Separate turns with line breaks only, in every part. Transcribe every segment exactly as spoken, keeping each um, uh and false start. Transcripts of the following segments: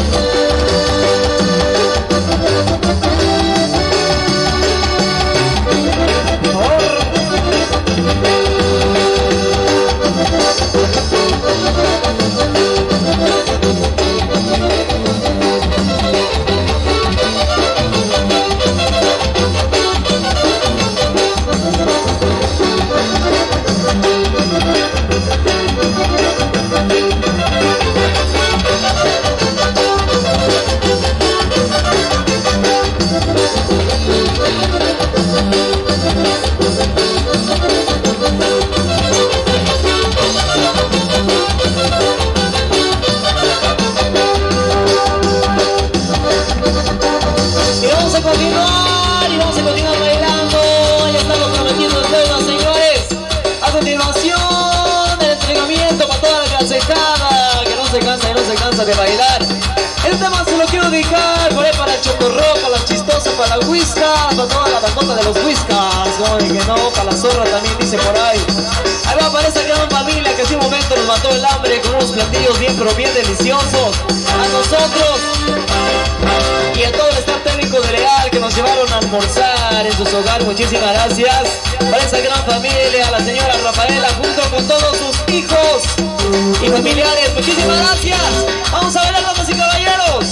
De bailar. Este tema se lo quiero dedicar por ahí para el Chocorro, para la Chistosa, para la Whisca, para toda la bandota de los Whiscas. No, y que no, para la Zorra también dice por ahí. Ahí va para esa gran familia que hace un momento nos mató el hambre con unos platillos bien pero bien deliciosos. A nosotros y a todo el staff técnico de Leal que nos llevaron a almorzar en sus hogares. Muchísimas gracias. Para esa gran familia, a la señora Rafaela junto con todos sus hijos y familiares. Muchísimas gracias. Vamos a bailar, damas y caballeros.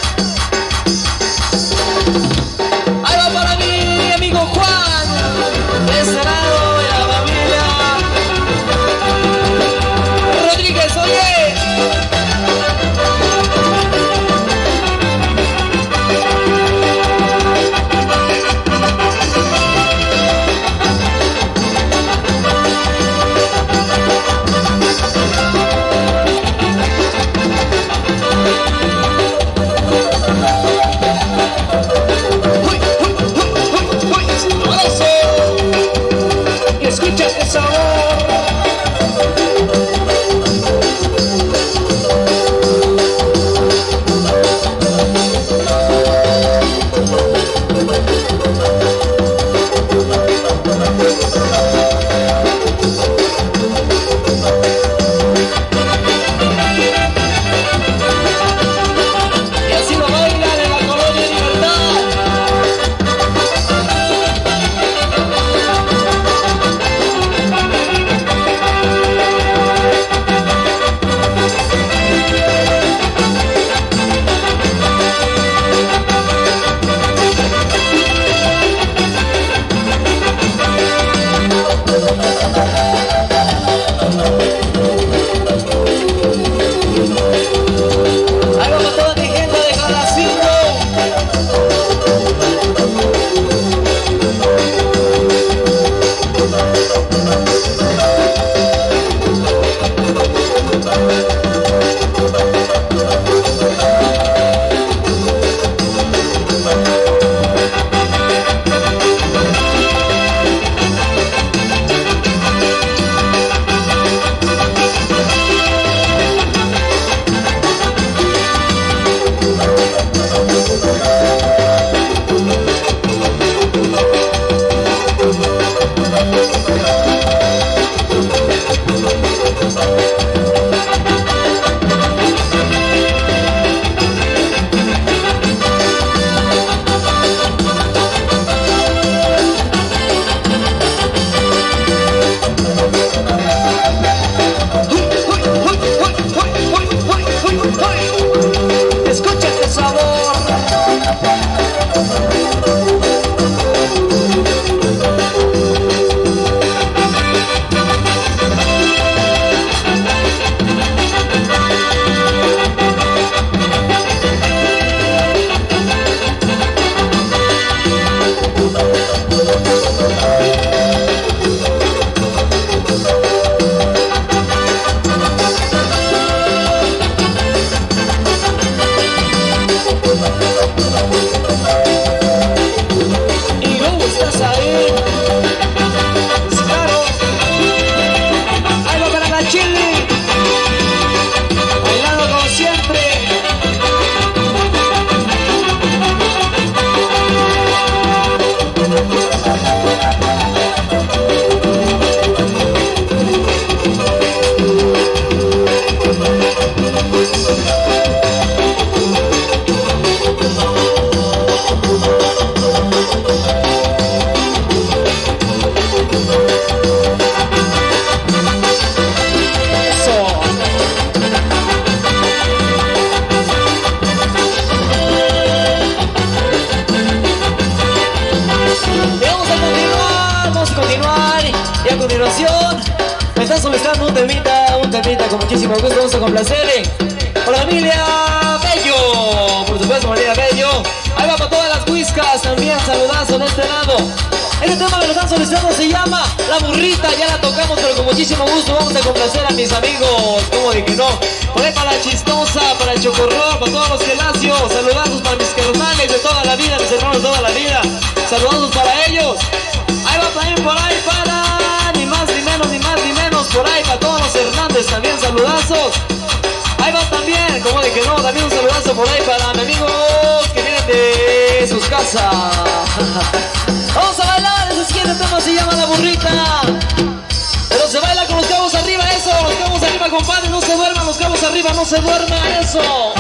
Ahí va para mi amigo Juan, de ese lado de la familia Rodríguez, oye. prestando un temita, un temita con muchísimo gusto, vamos a complacer por la familia Bello, por supuesto familia Bello. Ahí va para todas las whiskas, también saludazo de este lado. Este tema que nos han solicitado se llama La Burrita, ya la tocamos pero con muchísimo gusto vamos a complacer a mis amigos, como de que no. Por ahí para la Chistosa, para el Chocorrol, para todos los Gelacios, saludazos para mis carnales de toda la vida, mis hermanos de toda la vida, saludazos para ellos. Ahí va también por ahí para, ni más ni menos, ni más ni menos, por ahí para todos los Hernández también saludazos. Ahí va también, como de que no, también un saludazo por ahí para mis amigos que vienen de sus casas. Vamos a bailar, ese siguiente tema se llama La Burrita. Pero se baila con los cabos arriba, eso, los cabos arriba, compadre, no se duerman, los cabos arriba, no se duerman, eso.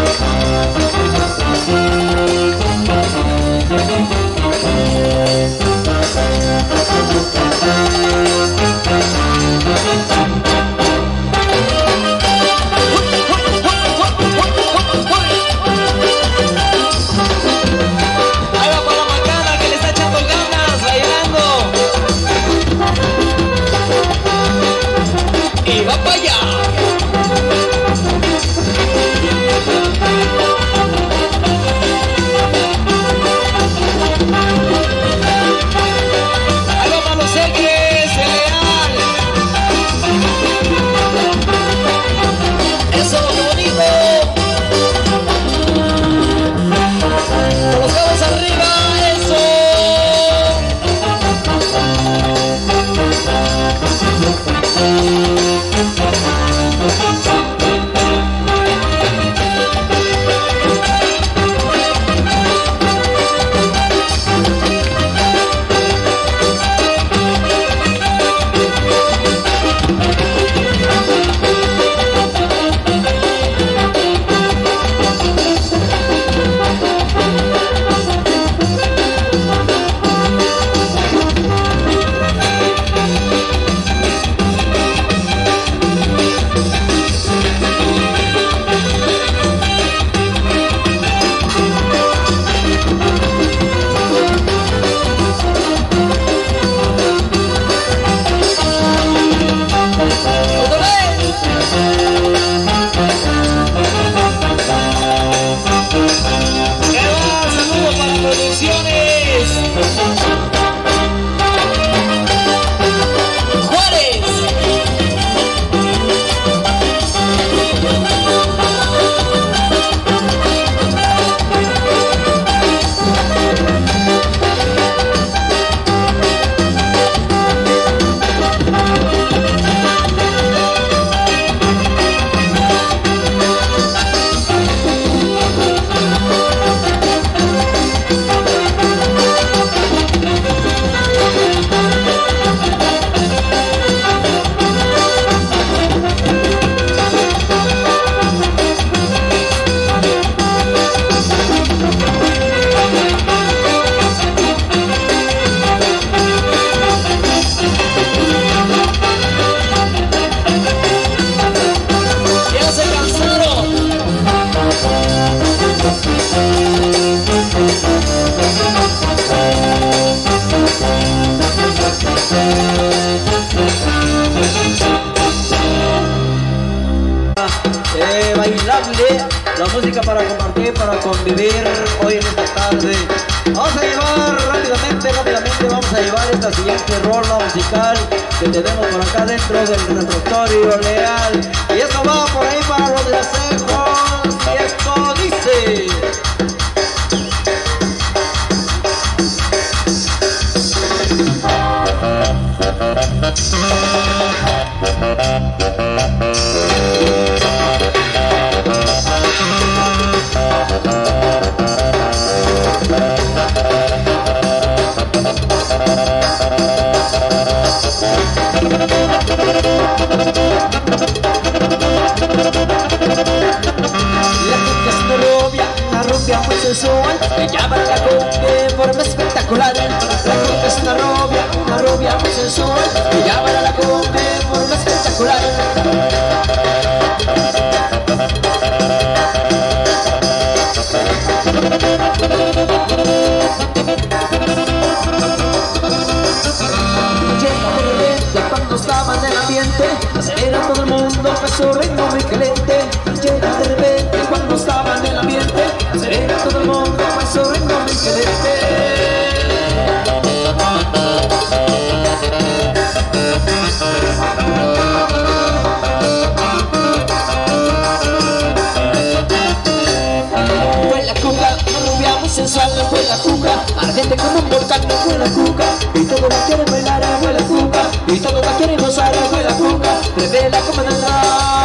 Eh, bailable, la música para compartir, para convivir hoy en esta tarde. Vamos a llevar rápidamente, rápidamente vamos a llevar esta siguiente rola musical que tenemos por acá dentro del repertorio leal. Y esto va por ahí para los de Acejos, y esto dice... Me llama la cumbia en forma espectacular. La cumbia es una rubia, una rubia muy sensual. Me llama la cumbia en forma espectacular. Llega de repente cuando estaba en el ambiente.
Fue la cuca, rubia muy sensual, fue la cuca, ardiente como un volcán, fue la cuca, y todos la quieren bailar, fue la cuca, y todos la quieren gozar, fue la cuca, prevé la comandante.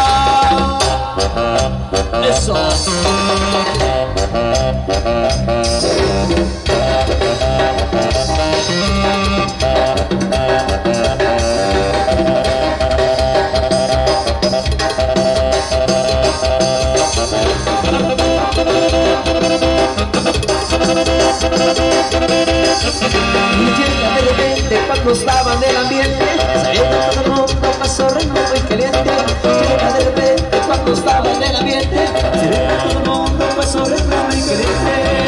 Eso.
Y de repente cuando estaba en el ambiente, salió todo el mundo, pasó re muy caliente. Y de repente cuando estaba en el ambiente, salió todo el mundo, pasó re muy caliente.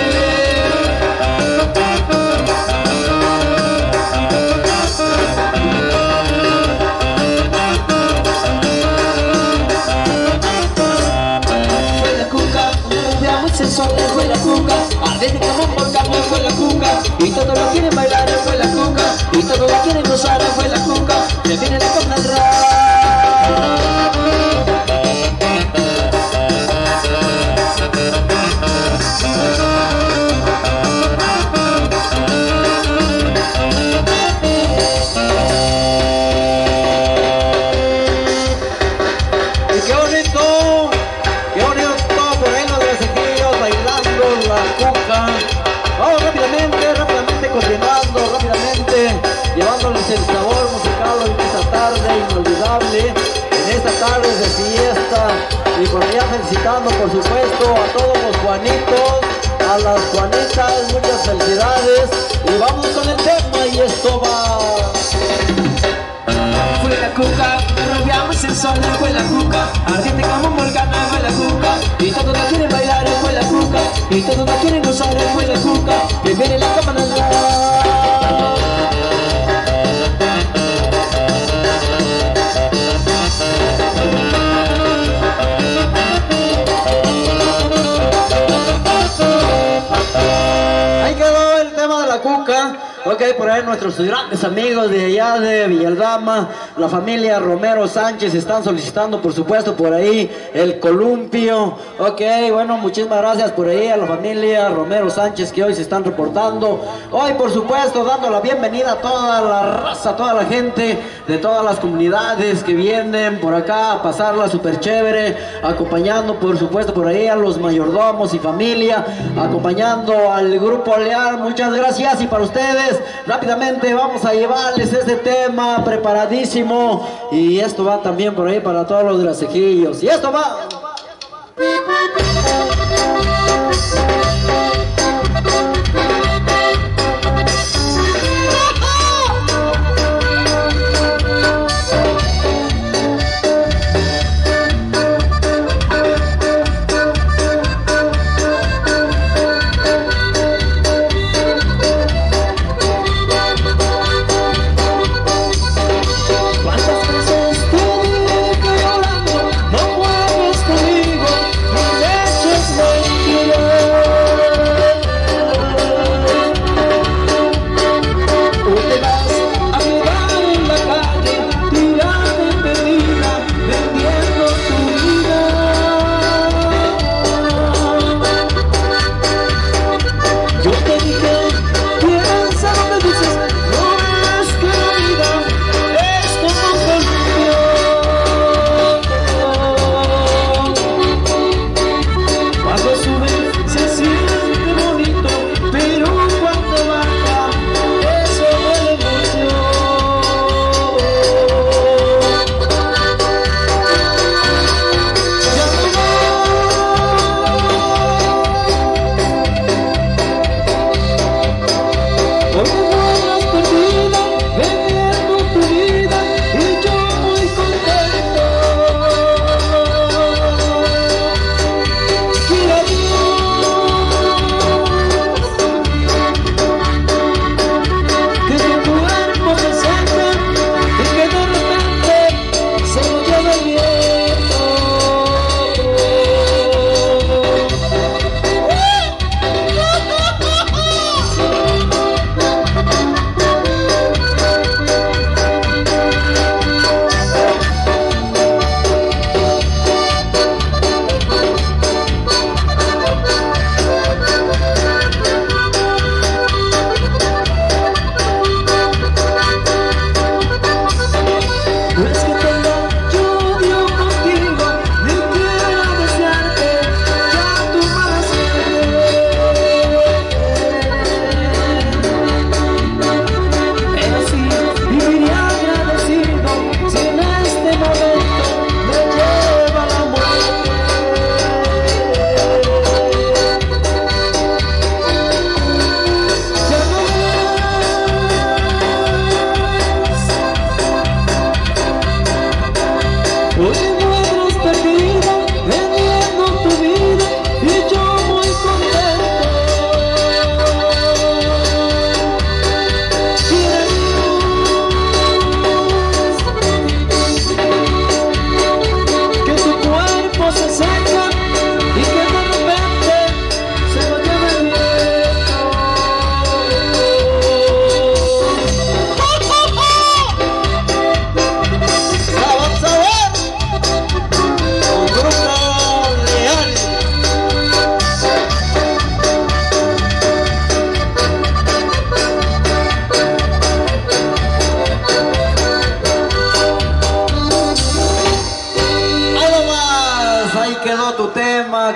Fue la cuca, ardiente como un volcán, fue la cuca, y todos lo quieren bailar, fue la cuca, y todos la quieren gozar, fue la cuca, que viene la comandante. Y qué bonito, qué bonito por ahí los bracequillos bailando la cuca. Vamos rápidamente, rápidamente continuando, rápidamente llevándoles el sabor musical en esta tarde inolvidable, en esta tarde de fiesta. Y por allá felicitando por supuesto a todos los Juanitos, a las Juanitas, muchas felicidades. Y vamos con el tema y esto va.
Fue la cuca, rubia muy sensual, fue la cuca, ardiente como un volcán, fue la cuca, y todos la quieren bailar, fue la cuca, y todos la quieren gozar, fue la cuca, que viene la comandante.
Ahí quedó el tema de la cuca. Ok, por ahí nuestros grandes amigos de allá de Villaldama, la familia Romero Sánchez, están solicitando por supuesto por ahí el columpio. Ok, bueno, muchísimas gracias por ahí a la familia Romero Sánchez que hoy se están reportando. Hoy por supuesto dando la bienvenida a toda la raza, a toda la gente de todas las comunidades que vienen por acá a pasarla súper chévere, acompañando por supuesto por ahí a los mayordomos y familia, acompañando al grupo Leal. Muchas gracias. Y para ustedes rápidamente vamos a llevarles este tema preparadísimo, y esto va también por ahí para todos los grasejillos, y esto va.
¿Cuántas veces te dije que llorando no puedo estar?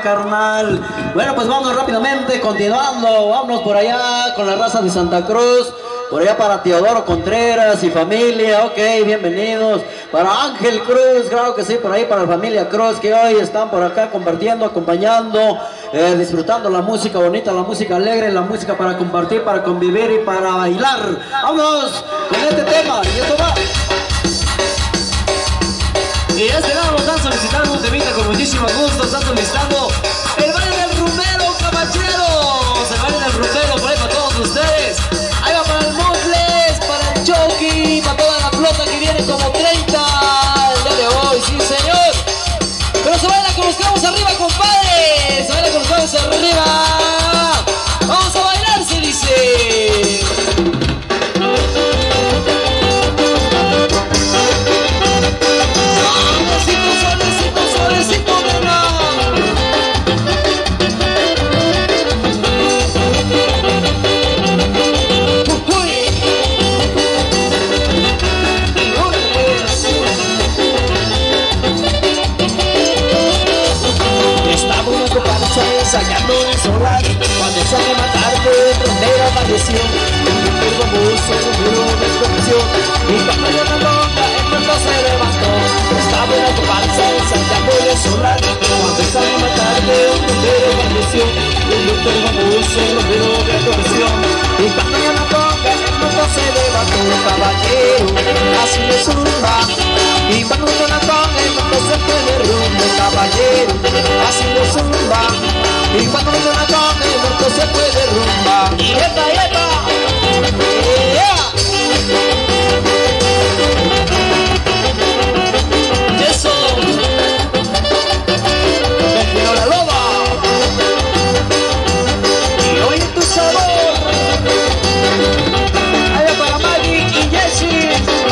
carnal. Bueno, pues vamos rápidamente, continuando. Vámonos por allá con la raza de Santa Cruz. Por allá para Teodoro Contreras y familia, ok, bienvenidos. Para Ángel Cruz, claro que sí, por ahí para la familia Cruz, que hoy están por acá compartiendo, acompañando, eh, disfrutando la música bonita, la música alegre, la música para compartir, para convivir y para bailar. Vámonos con este tema, y esto va.
Y a este lado nos están solicitando un temita con muchísimo gusto. Están solicitando el baile del rumbero, caballeros. El baile del rumbero, por ahí para todos ustedes. Ahí va para el Mosles, para el Chucky, para toda la flota que viene como treinta el día de hoy, sí señor. Pero se baila con los clavos arriba, compadre. Se baila con los clavos arriba. Vamos a bailar, se dice. Ensayando en el solar, cuando sale a matarme, el trombero falleció. El famoso número de expresión, y cuando yo la longa, el muerto se levantó. Estaba en la comparsa ensayando en el solar, cuando sale a matarme, el trombero falleció. El famoso número de expresión, y cuando yo la longa, el muerto se levantó. Caballero, así le zumba, y cuando yo la longa, el muerto se fue de rumbo. Caballero, así le zumba. Y cuando me suena con el muerto se puede rumba. Y epa, epa, yeah. Eso. Me quiero la loba. Y hoy en tu sabor. Allá para Maggie y Jessie.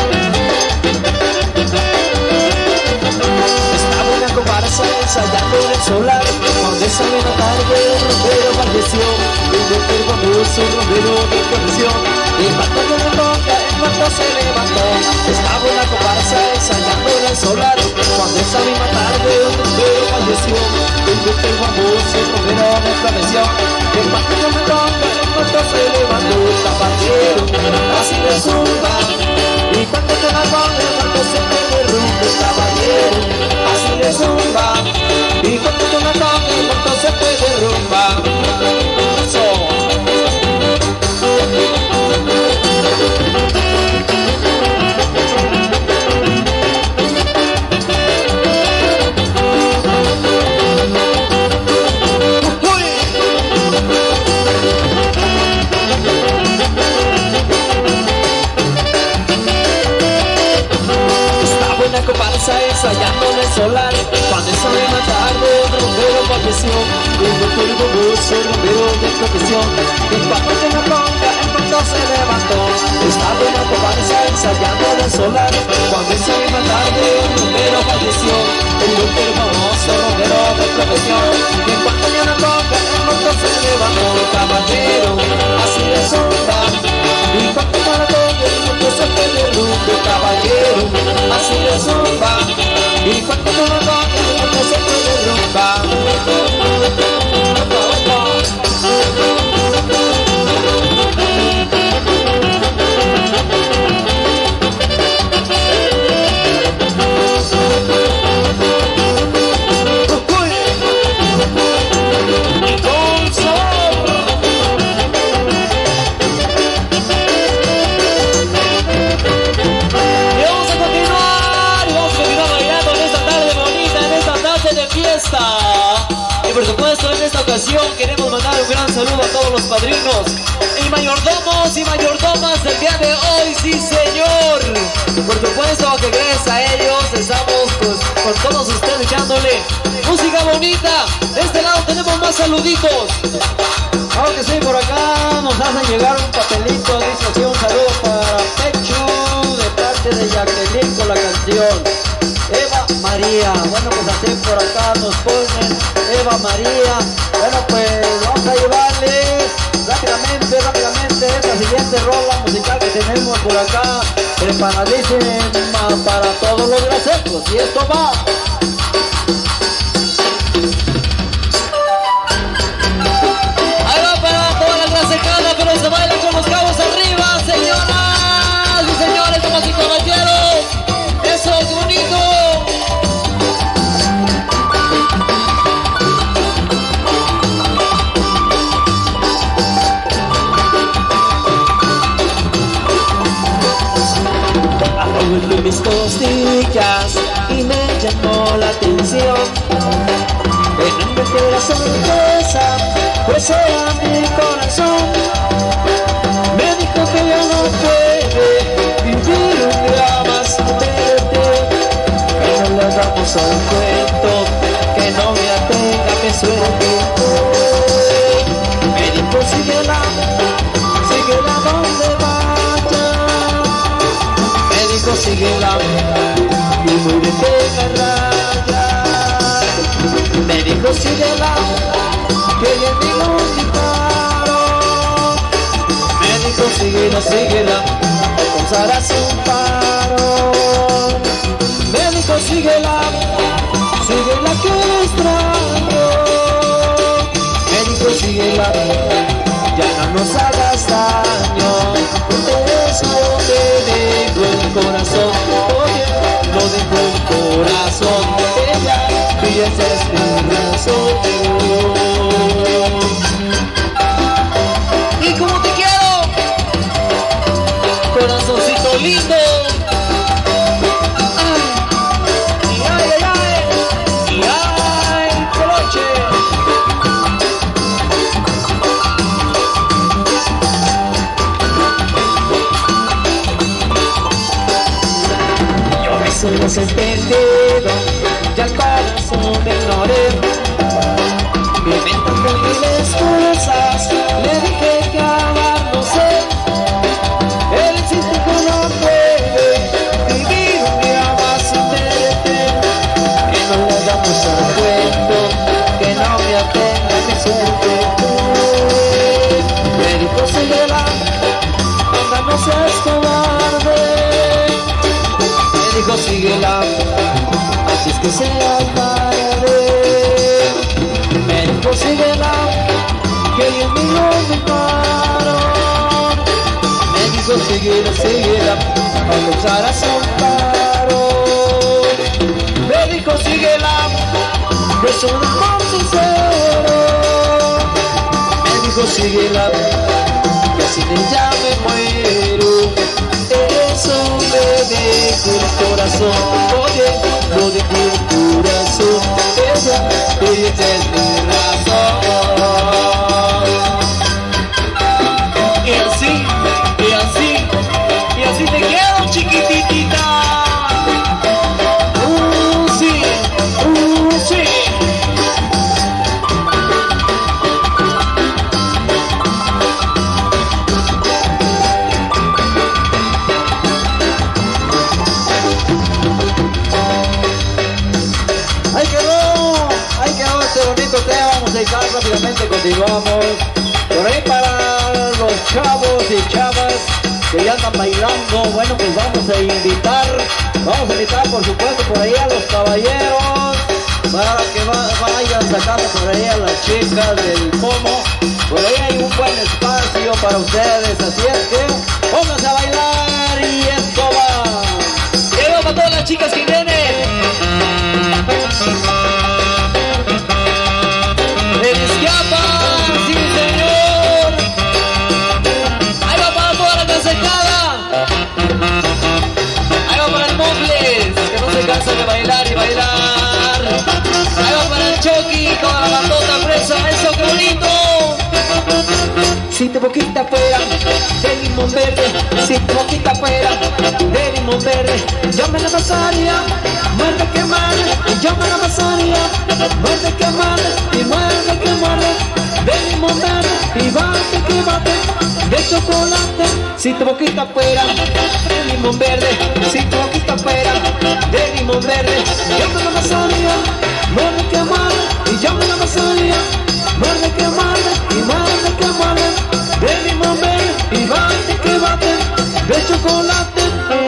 Estaba una comparsa ensayando en el solar. Cuando sale la tarde, el rompero falleció. El doctor famoso, el rompero de profesión. Y cuando yo le toca, el muerto se levantó. Estaba una comparsa ensayando en el solar. Cuando sale la tarde, el rompero falleció. El doctor famoso, el rompero de profesión. Y cuando yo le toca, el muerto se levantó. Caballero, así de zumba. Y cuando yo la pongo, el muerto se derrumbe. Caballero, así de zumba. Y cuando yo la pongo, el muerto se puede rumba. So. Estaba una comparsa ensayando en el solar. Cuando sale la tarde, el rompero falleció. El doctor famoso, el rompero de profesión. Y cuando yo la ponga, el muerto se levantó. Estaba una comparsa ensayando en el solar. Cuando sale la tarde, el rompero falleció. El doctor famoso, el rompero de profesión. Y cuando yo la ponga, el muerto se levantó. Caballero, así de zumba. Y cuando yo la ponga, el muerto se fue de rumbo. Caballero, así de zumba. Y cuando yo la ponga, el muerto se fue de rumba. Opa, opa. Y por supuesto en esta ocasión queremos mandar un gran saludo a todos los padrinos y mayordomos y mayordomas del día de hoy, sí señor. Por supuesto que gracias a ellos estamos pues, con todos ustedes echándole música bonita. De este lado tenemos más saluditos.
Claro que sí, por acá nos hacen llegar un papelito, dice así, un saludo para Pechu de parte de Jacqueline con la canción Eva María. Bueno, pues así por acá nos ponen Eva María. Bueno, pues vamos a llevarle rápidamente, rápidamente esta siguiente rola musical que tenemos por acá preparadísima para todos los grasecos. Y esto va.
costillas y me llamó la atención. En vez de la sorpresa, pues era mi corazón. Me dijo que ya no puede vivir un día más verte, que no le damos al cuento, que no me atenga mi suerte. Me dijo síguela, síguela donde vaya. Me dijo síguela y muérete en la raya. Me dijo síguela, que ella es mi disparo. Me dijo síguela, síguela, alcanzarás un paro. Me dijo síguela, síguela que extraño. Me dijo síguela, ya no nos hagas daño. Eso me dijo el corazón, oye, lo dijo el corazón. Ella, ella es mi razón. ¿Y cómo te quiero? Corazoncito lindo. Ay, ay, ay, ay, y ay, coloche. Yo me soy desentendido, ya el corazón me ignoré. Me inventando mil excusas, le dije que amar no sé. Él insiste que no puede vivir un día más sin verte, que no le damos al cuento, que no me atenga mi suerte. Me dijo síguela, anda no seas cobarde. Me dijo síguela, así es que sea tarde. Me dijo síguela, que yo mismo me paro. Me dijo síguela, síguela, cuando usarás un paro. Me dijo síguela, que es un amor sincero. Me dijo síguela, que sin ella me muero. Eso me dijo el corazón, oye, lo dijo el corazón. Ella, ella es mi razón. Y así, y así, y así te quedo, chiquititita. Uh, sí, uh, sí. Ahí quedó, ahí quedó este bonito tema musical. Rápidamente continuamos. Por ahí para los chavos y chavas que ya andan bailando, bueno, pues vamos a invitar, vamos a invitar por supuesto por ahí a los caballeros, para que va, vayan sacando por ahí a las chicas del pomo. Por ahí hay un buen espacio para ustedes, así es que pónganse a bailar y esto va. Y vamos a todas las chicas que vienen. ¡El escapa! ¡Sí, señor! ¡Ahí va para toda la casecada! ¡Ahí va para el Mofles, que no se cansa de bailar y bailar! ¡Ahí va para el Chucky, toda la bandota presa! ¡Eso, qué bonito! Si tu boquita fuera de limón verde, si tu boquita fuera de limón verde, yo me la pasaría, muerde que muerde, yo me la pasaría, muerde que muerde, y muerde que muerde, de limón verde, y bate que bate, de chocolate. Si tu boquita fuera de limón verde, si tu boquita fuera de limón verde, yo me la pasaría, muerde que muerde, y yo me la pasaría, muerde que muerde, y muerde que muerde, de limón verde, y bate que bate, de chocolate.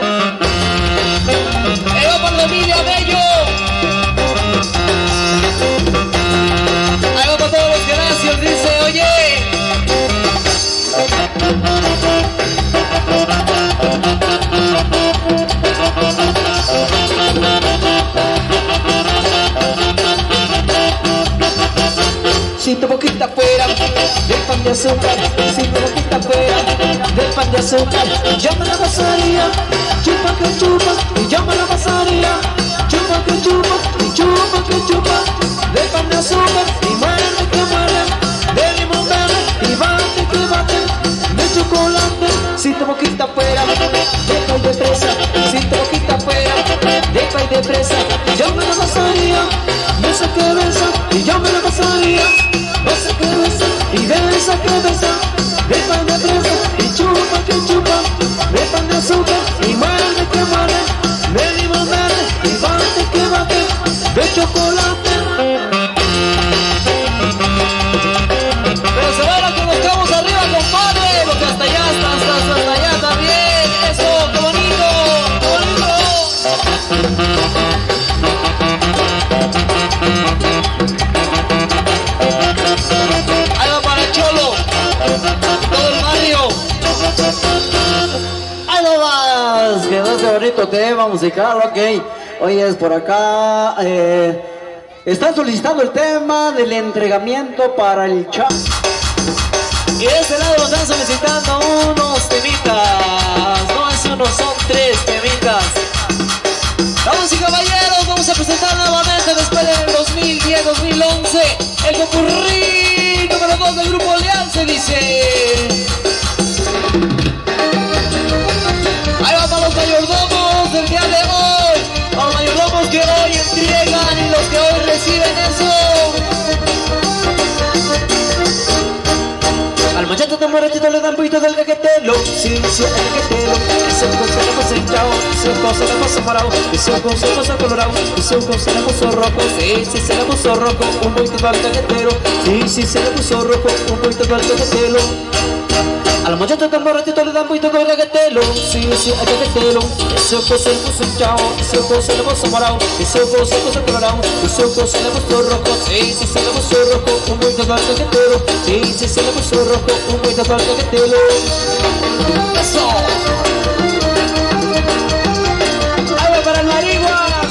¡Ahí va para la familia Bello! ¡Ahí va para todos los gracias! Dice, oye. Si tu boquita fuera de pan de azúcar, si tu boquita quita fuera del pan de azúcar, yo me la pasaría. Chupa que chupa y yo me la pasaría. Chupa que chupa y chupa que chupa del pan de azúcar y muerde que muerde, de limón verde y bate que bate, de chocolate. Si tu boquita fuera de pay de fresa, si tu boquita fuera de pay de fresa, yo me la pasaría. Besa que besa y yo me la pasaría. Besa que besa y besa que besa de pan de fresa y chupa que chupa de pan de azúcar y muerde que muerde, de limón verde y bate que bate, de chocolate. Pero se baila con los cabos arriba, compadre, porque hasta allá, hasta, hasta, hasta, hasta allá también. Eso, qué bonito, qué bonito. Ahí va para el Cholo, todo el barrio.
¡Ahí no más! Quedó ese bonito tema musical, ok. Oye, es por acá. Eh, están solicitando el tema del entregamiento para el chat.
Y de este lado nos están solicitando unos temitas. No es uno, son tres temitas. Damas y caballeros, vamos a presentar nuevamente después del dos mil diez dos mil once el popurrí número dos del Grupo Leal, se dice. Ahí va para los mayordomos del día de hoy, para los mayordomos que hoy entregan y los que hoy reciben eso. Al muchacho de moretito le dan poquito del reguetelo. Sí, sí, el reguetelo. Ese ojo se le puso hinchado, ese ojo se le puso morado, ese ojo se le puso colorado, ese ojo se le puso rojo. Sí, sí, se le puso rojo, un poquito del reguetelo. Sí, sí, se le puso rojo, un poquito del reguetelo. Al muchacho de moretito le dan poquito del reguetelo. Sí, sí, el reguetelo. Ese ojo se le puso hinchado, ese ojo se le puso morado, ese ojo se le puso colorado, ese ojo se le puso rojo. Sí, sí, se le puso rojo, un poquito del reguetelo. Sí, sí, se le puso rojo, un poquito del reguetelo. ¡Eso! ¡Ahí va para el marihuas!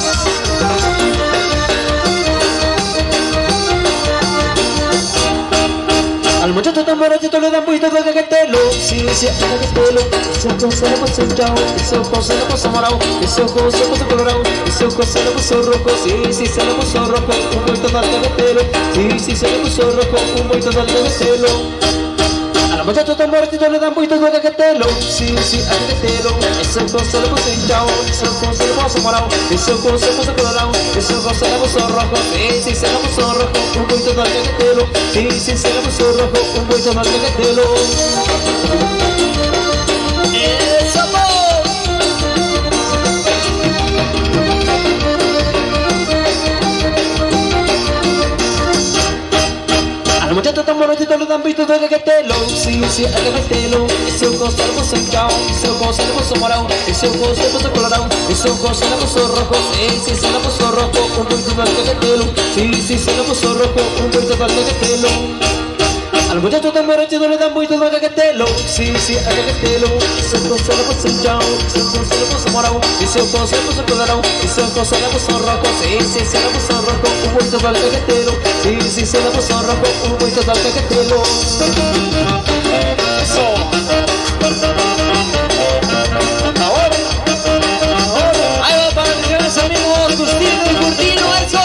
Al muchacho tan borrachito le dan poquito del reguetelo. Sí, sí, el reguetelo. Ese ojo se le puso hinchado, ese ojo se le puso morado, ese ojo se le puso colorado, ese ojo se le puso rojo. Sí, sí, se le puso rojo, un poquito del reguetelo. Sí, sí, se le puso rojo, un poquito del reguetelo. A los muchachos tan borrachitos le dan poquitos de reguetelo. Sí, sí, al reguetelo. Ese ojo se le puso hinchado, ese ojo se le puso morado, ese ojo se le puso colorado, ese ojo se le puso rojo. Sí, sí, se le puso rojo, un poquito de reguetelo. Sí, sí, se le puso rojo, un poquito de reguetelo. ¡Eso, amor! Al muchacho tan borrachito le dan poquitos de reguetelo. Sí, sí, el reguetelo. Ese ojo se le puso hinchado, ese ojo se le puso morado, ese ojo se le puso colorado, ese ojo se le puso rojo. Sí, sí, se le puso rojo, un poquito de reguetelo. Sí, sí, se le puso rojo, un poquito de reguetelo. Al muchacho tan borrachito le dan poquito de reguetelo. Sí, sí, el reguetelo. Ese ojo se le puso hinchado, ese ojo se le puso morado, ese ojo se le puso colorado, ese ojo se le puso rojo. Sí, sí, se le puso rojo, un poquito de reguetelo. Sí, sí, se le puso rojo, un poquito de reguetelo. Eso. Ahora, ahora. Ahí va para mis grandes amigos Agustino y Curtino, eso.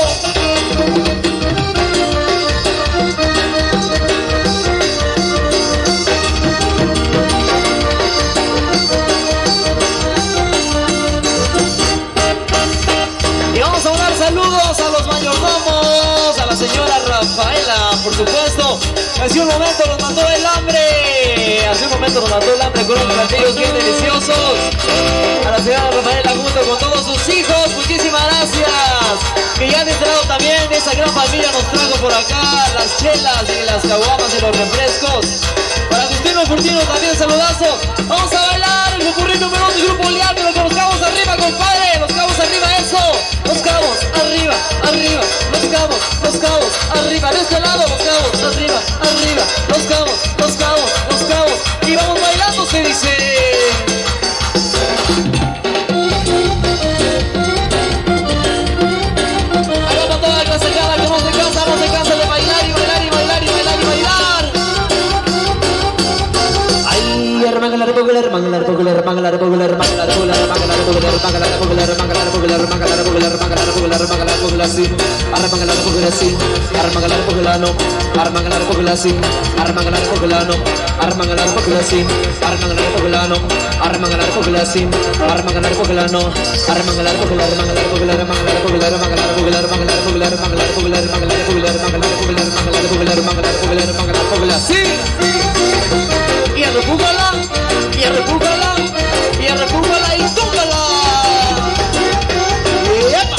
Y vamos a dar saludos a los mayordomos, a la señora Rafaela, por supuesto. Hace un momento nos mandó el hambre, hace un momento nos mandó el hambre con unos platillos bien deliciosos. A la señora Rafaela junto con todos sus hijos, muchísimas gracias. Que ya han entrado también, esa gran familia nos trajo por acá las chelas y las caguamas y los refrescos. Para Agustino Furtino también saludazo. Vamos a bailar el popurrí número uno del Grupo Leal, pero con los cabos arriba, compadre. Los cabos arriba, eso. Los cabos arriba, arriba. Los cabos, los cabos arriba. De este lado, los cabos arriba, arriba. Los cabos, los cabos, los cabos. Y vamos bailando, se dice. Ahí va para toda la clase, cada que no se cansa, no se cansa de bailar y bailar y bailar y bailar y bailar. popular, mangalar popular, mangalar popular, mangalar popular, mangalar popular, mangalar popular, mangalar popular, mangalar popular, mangalar popular, mangalar popular, sí, armangalar popular, sí, armangalar populano, armangalar popular, sí, armangalar populano, armangalar popular, sí, armangalar populano, armangalar popular, sí, armangalar populano, armangalar popular, mangalar popular, mangalar popular, mangalar popular, mangalar popular, mangalar popular, mangalar popular, mangalar popular, mangalar popular, mangalar popular, mangalar popular, sí. Y repúgala, y repúgala, y repúgala y túmbala. ¡Epa!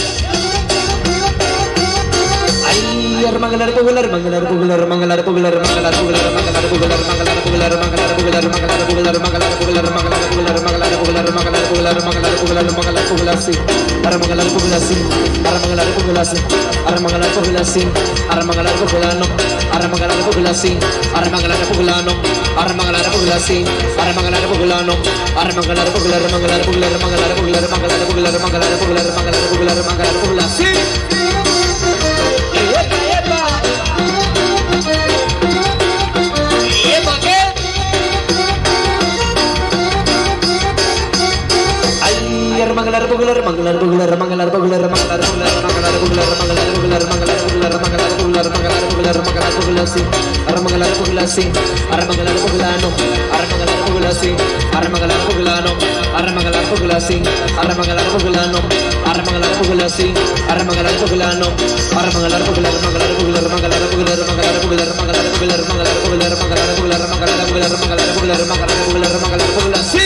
Ay, mangalar popular, mangalar popular, mangalar popular, mangalar popular, mangalar popular, mangalar popular, mangalar popular, mangalar popular, mangalar popular, mangalar popular, mangalar popular, mangalar popular, mangalar popular, mangalar popular, sí. Armangalar popular, sí. Armangalar popular, sí. Armangalar popular, sí. Armangalar populano, armangalar popular, sí. Armangalar populano, armangalar popular, sí. Armangalar populano, armangalar popular, mangalar popular, mangalar popular, mangalar popular, mangalar popular, mangalar popular, mangalar popular, sí. Mangalar popular, mangalar popular, mangalar popular, mangalar popular, mangalar popular, mangalar popular, mangalar popular, mangalar popular, mangalar popular, mangalar popular, sí, armangalar popular, sí, armangalar populano, armangalar popular, sí, armangalar populano, armangalar popular, sí, armangalar populano, armangalar popular, sí, armangalar populano, armangalar popular, mangalar popular, mangalar popular, mangalar popular, mangalar popular, mangalar popular, mangalar popular, mangalar popular, mangalar popular, mangalar popular, mangalar popular, sí.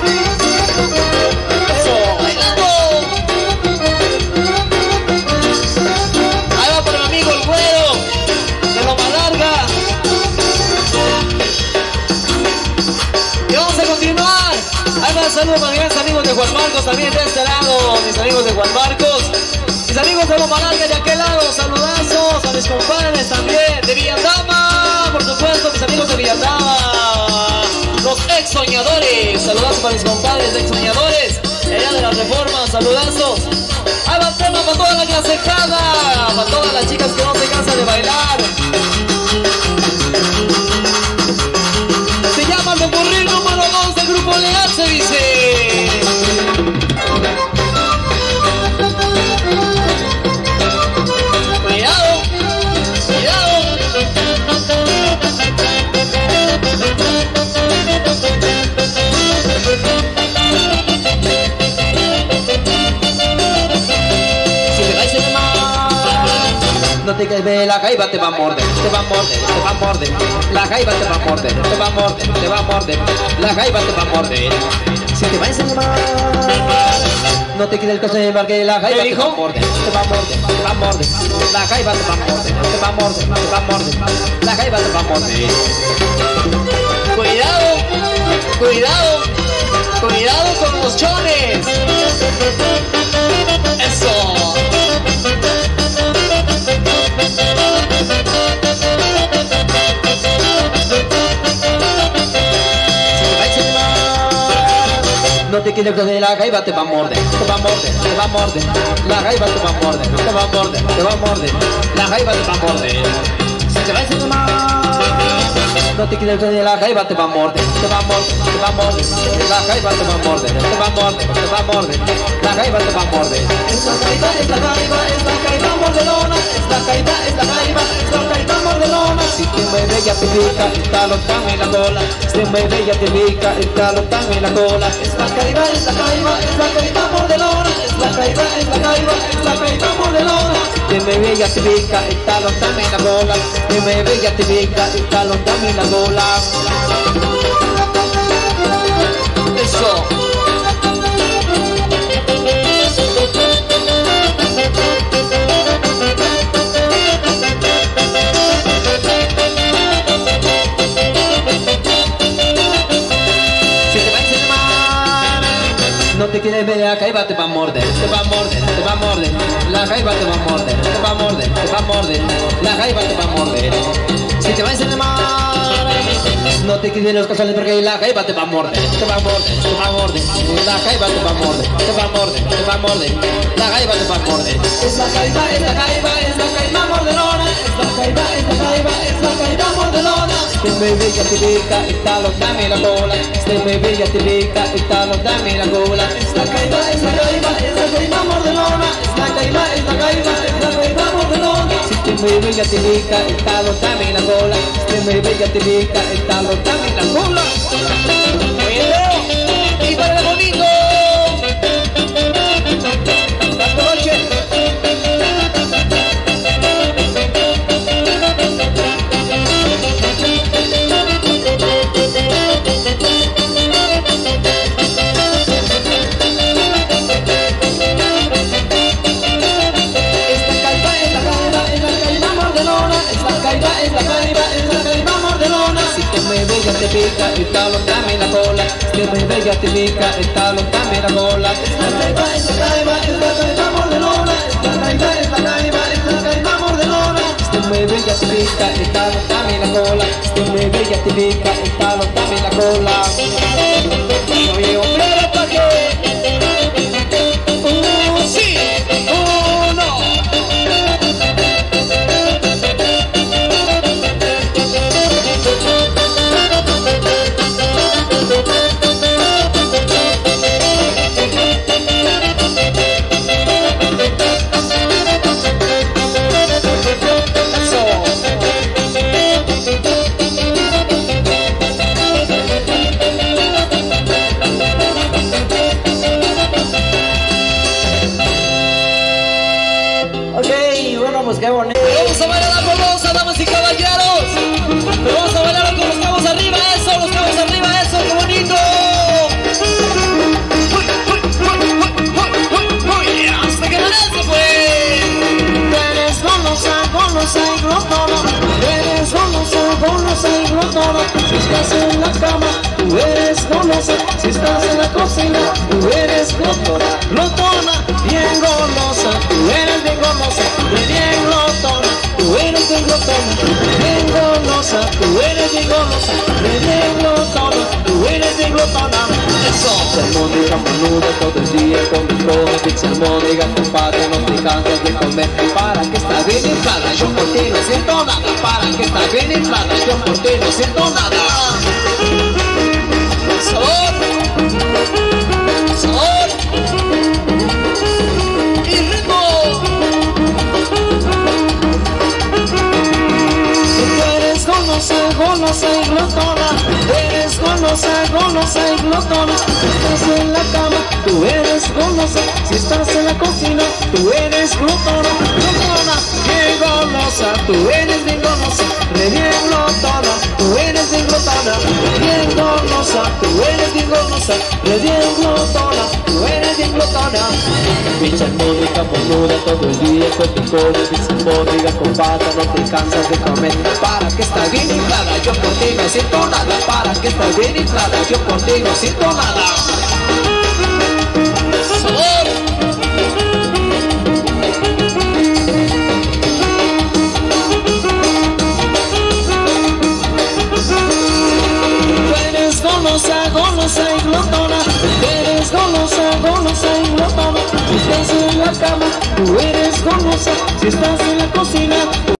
Saludos para mis amigos de Juan Marcos, también de este lado, mis amigos de Juan Marcos, mis amigos de Loma Larga de aquel lado, saludazos a mis compadres también de Villatama, por supuesto, mis amigos de Villatama, los ex soñadores, saludazos para mis compadres de ex soñadores, allá de la Reforma, saludazos. Ahí va el tema para toda la clasejada, para todas las chicas que no se cansan de bailar. Se llama el popurrí número dos del Grupo Leal, se dice. Cuidado, cuidado. Si te vais en mar, no te quedes, la jaiba te va a morder, te va a morder, te va a morder, la jaiba te va a morder, te va a morder, te va a morder, la jaiba te va a morder. Si te vas en mar, no te quedes el coche de mar, que la jaiba te va a morder, te va a morder, te va a morder, la jaiba te va a morder, te va a morder, te va a morder, la jaiba te va a morder. Cuidado, cuidado, cuidado con los chones. Eso. No te quieres que la jaiba te va a morder, te va a morder, te va a morder, la jaiba te va a morder, te va a morder, te va a morder, la jaiba te va a morder. Si te vas en mar, no te quieres que la jaiba te va a morder, te va a morder, te va a morder, la jaiba te va a morder, te va a morder, te va a morder, la jaiba te va a morder. Esta jaiba, esta jaiba, esta jaiba mordelona, esta jaiba, esta jaiba, esta jaiba mordelona. Si te mueves ya te pica, el talotán en la cola, si te mueves ya te pica, el talotán en la cola. Esta jaiba, esta jaiba, esta jaiba mordelona, esta jaiba, esta jaiba, esta jaiba mordelona. Si te mueves ya te pica, el talotán en la cola, si te mueves ya te pica, el talotán en la cola. Eso. No te quieres ver, la jaiba te va a morder, te va a morder, te va a morder, la jaiba te va a morder, te va a morder, te va a morder, la jaiba te va a morder. Si te vas en el mar, no te quieres los casuales porque la jaiba te va a morder, te va a morder, te va a morder, la jaiba te va a morder, te va a morder, te va a morder, la jaiba te va a morder. Es la jaiba, es la jaiba, es la jaiba mordelona, es la jaiba, es la jaiba, es la jaiba mordelona. Este me bella tirica, el talón, dame la cola. Este me bella tirica, el talón, dame la cola. Es la caída, es la caída, es la caída mordelona. Es la caída, es la caída, es la caída mordelona. Este me bella tirica, el talón, dame la cola. Este me bella tirica, el talón, dame la cola. Y para el bonito. Te pica el talón, dame la cola. Este me bella te pica el talón, dame la cola. Es la caiba, es la caiba, es la caiba mordelona. Es la caiba, es la caiba, es la caiba mordelona. Este me bella te pica el talón, dame la cola. Este me bella te pica el talón, dame la cola. Oye, hombre, ¿para qué? Uh, sí, uh, no.
Pues qué bonito.
Vamos a bailar la famosa, damas y caballeros. Vamos a bailar con los cabos arriba, eso, los cabos arriba, eso, qué bonito. Hasta que merece, pues.
Eres golosa, golosa y glotona. Eres golosa, golosa y glotona. Si estás en la cama, tú eres golosa. Si estás en la cocina, tú eres glotona. Glotona, bien golosa. Tú eres bien golosa, bien glotona. Tú eres bien glotona, bien golosa. Tú eres bien golosa, bien glotona. Tú eres bien glotona. Eso.
Armónica menuda todo el día con mi cola. Pizza armónica con pata, no te cansas de comer. Para que está bien inflada, yo por ti no siento nada. Para que está bien inflada, yo por ti no siento nada. Sabor, sabor y ritmo.
Tú eres golosa, golosa y glotona. Eres golosa, golosa y glotona. Si estás en la cama, tú eres golosa. Si estás en la cocina, tú eres glotona. Glotona, bien golosa. Tú eres bien golosa, re bien glotona. Tú eres bien glotona, bien golosa. Tú eres bien golosa, re bien glotona. Tú eres bien glotona.
Pizza armónica menuda todo el día con mi cola. Pizza armónica con pata, no te cansas de comer. Para que está bien inflada, yo por ti no siento nada. Para que está bien inflada, yo por ti no siento nada. Sabor.
Eres golosa, golosa y glotona. Eres golosa, golosa y glotona. Si estás en la cama, tú eres golosa. Si estás en la cocina,